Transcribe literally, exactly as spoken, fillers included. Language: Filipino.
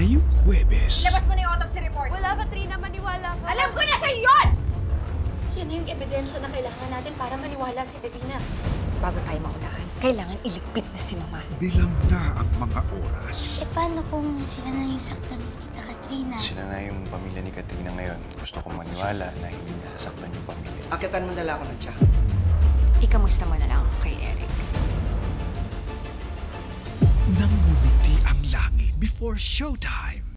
ngayong Huwebes. Labas mo na yung autopsy report. Wala ka, Trina. Maniwala ka. Alam ko na sa'yo yun! Yan na yung ebidensya na kailangan natin para maniwala si Davina. Bago tayo maunahan, kailangan iligpit na si Mama. Bilang na ang mga oras. Eh, paano kung sila na yung saktan ni Tita Katrina? Sila na yung pamilya ni Katrina ngayon. Gusto kong maniwala na hindi niya sasaktan yung pamilya. Akitan mo dala ko ng tiyak. Ikamusta mo na lang kay Eric. Nang Ngumiti Ang Langit before showtime.